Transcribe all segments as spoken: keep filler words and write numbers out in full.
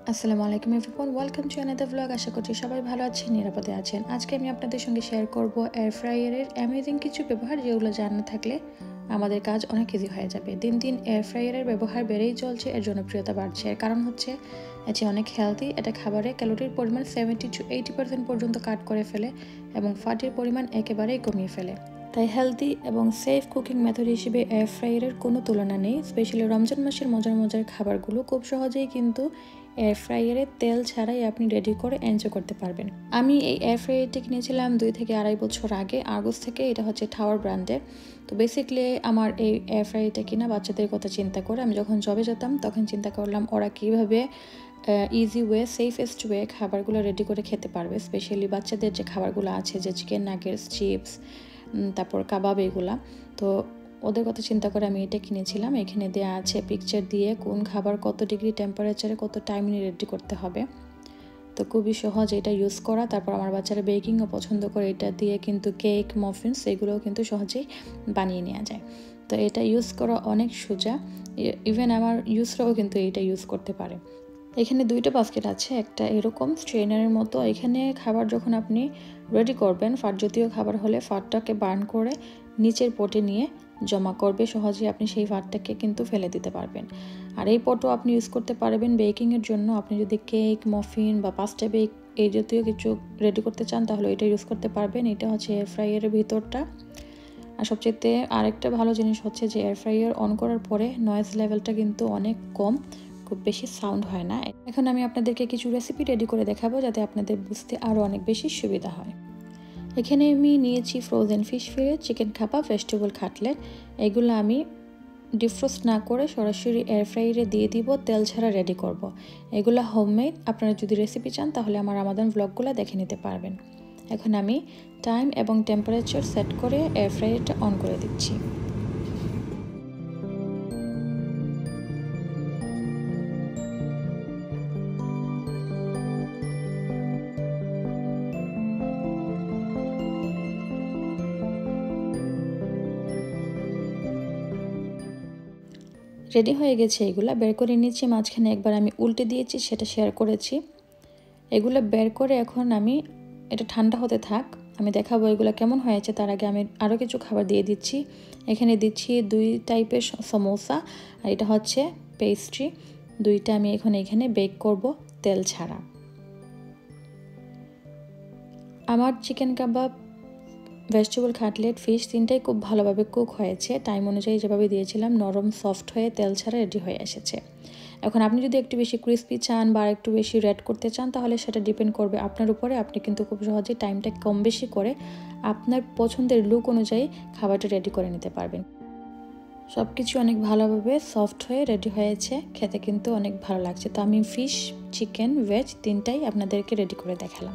আসসালামু আলাইকুম everyone, welcome to another blog. আশা করছি সবাই ভালো আছেন, নিরাপদে আছেন। আজকে আমি আপনাদের সঙ্গে শেয়ার করব এয়ার ফ্রায়ারের অ্যামেজিং কিছু ব্যবহার, যেগুলো জানা থাকলে আমাদের কাজ অনেক ইজি হয়ে যাবে। দিন দিন এয়ার ফ্রায়ারের ব্যবহার বেড়েই চলছে, এর জনপ্রিয়তা বাড়ছে। এর কারণ হচ্ছে এটি অনেক হেলদি, এটা খাবারে ক্যালোরির পরিমাণ সেভেন্টি টু এইটি পার্সেন্ট পর্যন্ত কাট করে ফেলে এবং ফ্যাটের পরিমাণ একেবারেই কমিয়ে ফেলে। তাই হেলদি এবং সেফ কুকিং মেথড হিসেবে এয়ার ফ্রায়ারের কোনো তুলনা নেই। স্পেশালি রমজান মাসের মজার মজার খাবারগুলো খুব সহজেই কিন্তু এয়ার ফ্রায়ারে তেল ছাড়াই আপনি রেডি করে এনজয় করতে পারবেন। আমি এই এয়ার ফ্রায়ারটি কিনেছিলাম দুই থেকে আড়াই বছর আগে, আগস্ট থেকে। এটা হচ্ছে টাওয়ার ব্র্যান্ডের। তো বেসিক্যালি আমার এই এয়ার ফ্রায়ারটা কিনা বাচ্চাদের কথা চিন্তা করে। আমি যখন জবে যেতাম তখন চিন্তা করলাম ওরা কীভাবে ইজি ওয়ে, সেফেস্ট ওয়ে খাবারগুলো রেডি করে খেতে পারবে। স্পেশালি বাচ্চাদের যে খাবারগুলো আছে, যে চিকেন নাগেটস, চিপস, তারপর কাবাব, এগুলা। তো ওদের কথা চিন্তা করে আমি এটা কিনেছিলাম। এখানে দেওয়া আছে পিকচার দিয়ে কোন খাবার কত ডিগ্রি টেম্পারেচারে কত টাইম নিয়ে রেডি করতে হবে। তো খুবই সহজ এটা ইউজ করা। তারপর আমার বাচ্চারা বেকিংও পছন্দ করে, এটা দিয়ে কিন্তু কেক, মফিনস এগুলোও কিন্তু সহজেই বানিয়ে নেওয়া যায়। তো এটা ইউজ করা অনেক সোজা, ইভেন আমার ইউজরাও কিন্তু এটা ইউজ করতে পারে। এখানে দুইটা বাস্কেট আছে, একটা এরকম স্ট্রেনারের মতো। এখানে খাবার যখন আপনি রেডি করবেন, ফাট জাতীয় খাবার হলে ফাটটাকে বার্ন করে নিচের পটে নিয়ে জমা করবে। সহজেই আপনি সেই ফাটটাকে কিন্তু ফেলে দিতে পারবেন। আর এই পটও আপনি ইউজ করতে পারবেন বেকিংয়ের জন্য। আপনি যদি কেক, মফিন বা পাস্তা বেক এই জাতীয় কিছু রেডি করতে চান তাহলে এটা ইউজ করতে পারবেন। এটা হচ্ছে এয়ার ফ্রায়ারের ভিতরটা। আর সবচেয়ে আরেকটা ভালো জিনিস হচ্ছে যে এয়ার ফ্রায়ার অন করার পরে নয়েজ লেভেলটা কিন্তু অনেক কম, খুব বেশি সাউন্ড হয় না। এখন আমি আপনাদেরকে কিছু রেসিপি রেডি করে দেখাবো যাতে আপনাদের বুঝতে আরও অনেক বেশি সুবিধা হয়। এখানে আমি নিয়েছি frozen fish fillet, chicken kebab, vegetable cutlet. এগুলো আমি ডিফ্রোস্ট না করে সরাসরি এয়ার ফ্রায়ারে দিয়ে দিব, তেল ছাড়া রেডি করব। এগুলো হোমমেড। আপনারা যদি রেসিপি চান তাহলে আমার রামাদান ব্লগগুলো দেখে নিতে পারবেন। এখন আমি টাইম এবং টেম্পারেচার সেট করে এয়ার ফ্রায়ারটা অন করে দিচ্ছি। রেডি হয়ে গেছে, এগুলো বের করে নিচ্ছি। মাঝখানে একবার আমি উল্টে দিয়েছি, সেটা শেয়ার করেছি। এগুলো বের করে এখন আমি এটা ঠান্ডা হতে থাক, আমি দেখাবো এগুলো কেমন হয়েছে। তার আগে আমি আরও কিছু খাবার দিয়ে দিচ্ছি। এখানে দিচ্ছি দুই টাইপের সমোসা, আর এটা হচ্ছে পেস্ট্রি। দুইটা আমি এখন এখানে বেক করব তেল ছাড়া। আমার chicken kebab, vegetable cutlet, fish তিনটাই খুব ভালোভাবে কুক হয়েছে। টাইম অনুযায়ী যেভাবে দিয়েছিলাম নরম সফট হয়ে তেল ছাড়া রেডি হয়ে এসেছে। এখন আপনি যদি একটু বেশি ক্রিস্পি চান বা একটু বেশি রেড করতে চান তাহলে সেটা ডিপেন্ড করবে আপনার উপরে। আপনি কিন্তু খুব সহজেই টাইমটা কম বেশি করে আপনার পছন্দের লুক অনুযায়ী খাবারটা রেডি করে নিতে পারবেন। সব কিছু অনেক ভালোভাবে সফট হয়ে রেডি হয়েছে, খেতে কিন্তু অনেক ভালো লাগছে। তো আমি ফিশ, চিকেন, ভেজ তিনটাই আপনাদেরকে রেডি করে দেখালাম।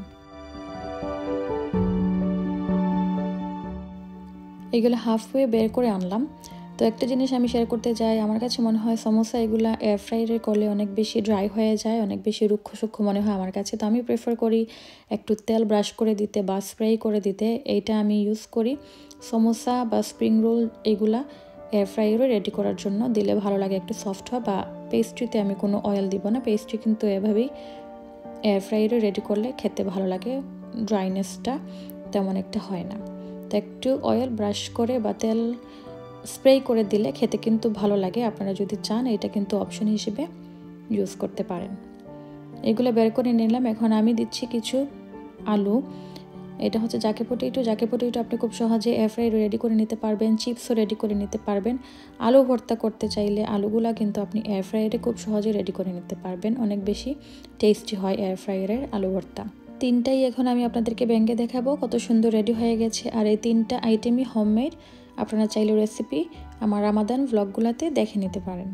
এগুলো হাফওয়ে বের করে আনলাম। তো একটা জিনিস আমি শেয়ার করতে চাই, আমার কাছে মনে হয় সমোসা এগুলো এয়ার ফ্রায়ারে করলে অনেক বেশি ড্রাই হয়ে যায়, অনেক বেশি রুক্ষ সূক্ষ্ম মনে হয় আমার কাছে। তো আমি প্রেফার করি একটু তেল ব্রাশ করে দিতে বা স্প্রে করে দিতে। এইটা আমি ইউজ করি সমোসা বা স্প্রিং রোল এগুলা এয়ার ফ্রায়ারে রেডি করার জন্য। দিলে ভালো লাগে, একটু সফট হয়। বা পেস্ট্রিতে আমি কোনো অয়েল দিব না, পেস্ট্রি কিন্তু এভাবেই এয়ার ফ্রায়ারে রেডি করলে খেতে ভালো লাগে, ড্রাইনেসটা তেমন একটা হয় না। তো একটু অয়েল ব্রাশ করে বা তেল স্প্রে করে দিলে খেতে কিন্তু ভালো লাগে। আপনারা যদি চান এটা কিন্তু অপশন হিসেবে ইউজ করতে পারেন। এগুলো বের করে নিলাম। এখন আমি দিচ্ছি কিছু আলু। এটা হচ্ছে জাকে পটেটো। জাকে পটেটো আপনি খুব সহজে এয়ার ফ্রায়ারে রেডি করে নিতে পারবেন, চিপসও রেডি করে নিতে পারবেন। আলু ভর্তা করতে চাইলে আলুগুলা কিন্তু আপনি এয়ার ফ্রায়ারে খুব সহজে রেডি করে নিতে পারবেন। অনেক বেশি টেস্টি হয় এয়ার ফ্রায়ারের আলু ভর্তা। তিনটাই এখন আমি আপনাদেরকে ভেঙে দেখাবো কত সুন্দর রেডি হয়ে গেছে। আর এই তিনটা আইটেমই হোমমেড। আপনারা চাইলে রেসিপি আমার রামাদান ভ্লগগুলোতে দেখে নিতে পারেন।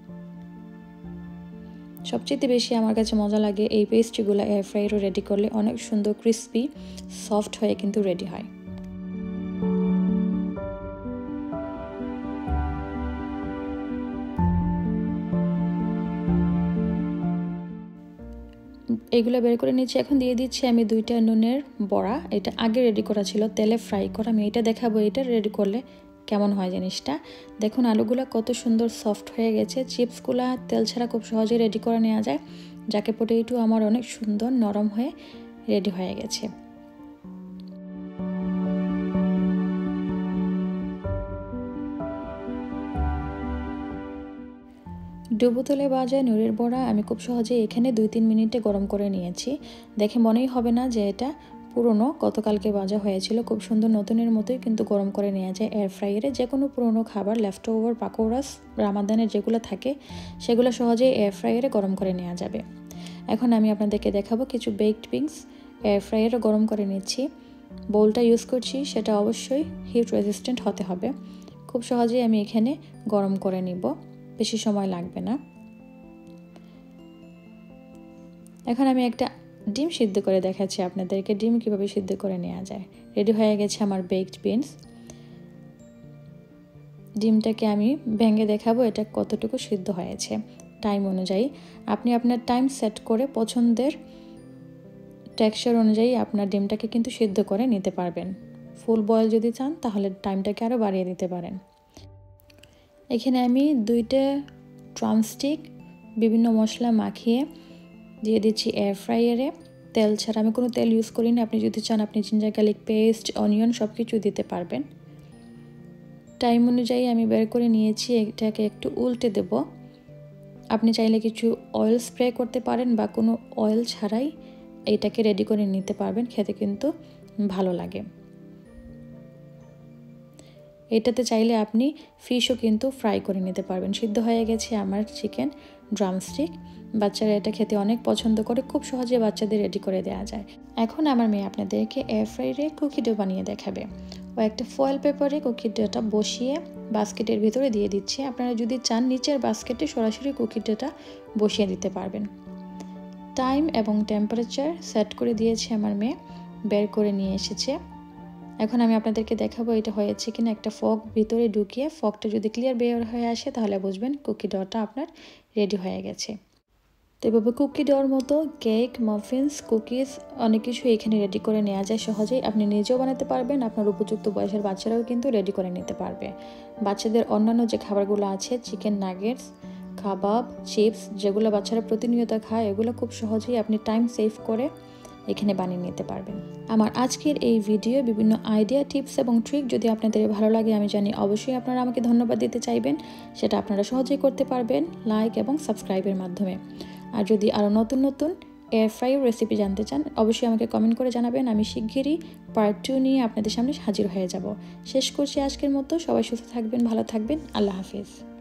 সবচেয়ে বেশি আমার কাছে মজা লাগে এই পেস্ট্রিগুলো এয়ার ফ্রায়ারে রেডি করলে অনেক সুন্দর ক্রিস্পি সফট হয়ে কিন্তু রেডি হয়। এগুলো বের করে নিচ্ছি। এখন দিয়ে দিচ্ছি আমি দুইটা নুনের বড়া। এটা আগে রেডি করা ছিল, তেলে ফ্রাই করা। আমি এটা দেখাবো এটা রেডি করলে কেমন হয় জিনিসটা। দেখুন আলুগুলো কত সুন্দর সফট হয়ে গেছে। চিপসগুলো তেল ছাড়া খুব সহজেই রেডি করে নেওয়া যায়। জাকে পটেটো আমার অনেক সুন্দর নরম হয়ে রেডি হয়ে গেছে। ডুবো তেলে ভাজা নুরের বড়া আমি খুব সহজে এখানে দুই তিন মিনিটে গরম করে নিয়েছি। দেখে মনেই হবে না যে এটা পুরনো, গতকালকে ভাজা হয়েছিল। খুব সুন্দর নতুনের মতোই কিন্তু গরম করে নেওয়া যায় এয়ার ফ্রায়ারে। যে কোনো পুরনো খাবার, লেফট ওভার, পাকোড়াস, রামাদানের যেগুলো থাকে সেগুলো সহজেই এয়ার ফ্রায়ারে গরম করে নেওয়া যাবে। এখন আমি আপনাদেরকে দেখাবো কিছু বেকড বিনস এয়ার ফ্রায়ারে গরম করে নিচ্ছি। বোলটা ইউজ করছি সেটা অবশ্যই হিট রেজিস্ট্যান্ট হতে হবে। খুব সহজেই আমি এখানে গরম করে নিব, বেশি সময় লাগবে না। এখন আমি একটা ডিম সিদ্ধ করে দেখাচ্ছি আপনাদেরকে ডিম কিভাবে সিদ্ধ করে নেওয়া যায়। রেডি হয়ে গেছে আমার বেকড বিনস। ডিমটাকে আমি ভেঙে দেখাবো এটা কতটুকু সিদ্ধ হয়েছে। টাইম অনুযায়ী আপনি আপনার টাইম সেট করে পছন্দের টেক্সচার অনুযায়ী আপনার ডিমটাকে কিন্তু সিদ্ধ করে নিতে পারবেন। ফুল বয়েল যদি চান তাহলে টাইমটাকে আরও বাড়িয়ে দিতে পারেন। এখানে আমি দুইটা ড্রামস্টিক বিভিন্ন মশলা মাখিয়ে দিয়ে দিচ্ছি এয়ার ফ্রায়ারে। তেল ছাড়া, আমি কোনো তেল ইউজ করি না। আপনি যদি চান আপনি জিঞ্জার গার্লিক পেস্ট, অনিয়ন সব কিছু দিতে পারবেন। টাইম অনুযায়ী আমি বের করে নিয়েছি, এটাকে একটু উল্টে দেব। আপনি চাইলে কিছু অয়েল স্প্রে করতে পারেন বা কোনো অয়েল ছাড়াই এইটাকে রেডি করে নিতে পারবেন, খেতে কিন্তু ভালো লাগে। এটাতে চাইলে আপনি ফিশও কিন্তু ফ্রাই করে নিতে পারবেন। সিদ্ধ হয়ে গেছে আমার চিকেন ড্রামস্টিক। বাচ্চারা এটা খেতে অনেক পছন্দ করে, খুব সহজে বাচ্চাদের রেডি করে দেওয়া যায়। এখন আমার মেয়ে আপনাদেরকে এয়ার ফ্রায়ারে কুকি ডো বানিয়ে দেখাবে। ও একটা ফয়েল পেপারে কুকি ডোটা বসিয়ে বাস্কেটের ভিতরে দিয়ে দিচ্ছে। আপনারা যদি চান নিচের বাস্কেটে সরাসরি কুকি ডোটা বসিয়ে দিতে পারবেন। টাইম এবং টেম্পারেচার সেট করে দিয়েছে আমার মেয়ে, বের করে নিয়ে এসেছে। এখন আমি আপনাদেরকে দেখাবো এটা হয়েছে কিনা। একটা ফক ভিতরে ঢুকিয়ে ফকটা যদি ক্লিয়ার বের হয়ে আসে তাহলে বুঝবেন কুকি ডোটা আপনার রেডি হয়ে গেছে। তো এভাবে কুকি ডোর মতো কেক, মাফিনস, কুকিজ অনেক কিছু এখানে রেডি করে নেওয়া যায় সহজেই। আপনি নিজেও বানাতে পারবেন, আপনার উপযুক্ত বয়সের বাচ্চারাও কিন্তু রেডি করে নিতে পারবে। বাচ্চাদের অন্যান্য যে খাবারগুলো আছে, চিকেন নাগেটস, কাবাব, চিপস, যেগুলো বাচ্চারা প্রতিনিয়ত খায়, এগুলো খুব সহজেই আপনি টাইম সেভ করে এখানে বানিয়ে নিতে পারবেন। আমার আজকের এই ভিডিও বিভিন্ন আইডিয়া, টিপস এবং ট্রিক যদি আপনাদের ভালো লাগে আমি জানি অবশ্যই আপনারা আমাকে ধন্যবাদ দিতে চাইবেন। সেটা আপনারা সহজেই করতে পারবেন লাইক এবং সাবস্ক্রাইবের মাধ্যমে। আর যদি আরও নতুন নতুন এয়ার ফ্রায়ার রেসিপি জানতে চান অবশ্যই আমাকে কমেন্ট করে জানাবেন। আমি শিগগিরই পার্ট টু নিয়ে আপনাদের সামনে হাজির হয়ে যাব। শেষ করছি আজকের মতো। সবাই সুস্থ থাকবেন, ভালো থাকবেন। আল্লাহ হাফিজ।